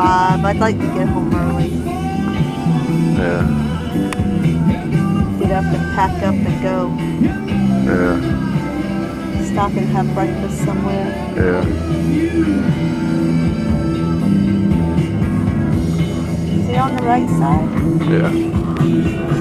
5. I'd like to get home early. Yeah. Get up and pack up and go. Yeah. Stop and have breakfast somewhere. Yeah. Is it on the right side? Yeah.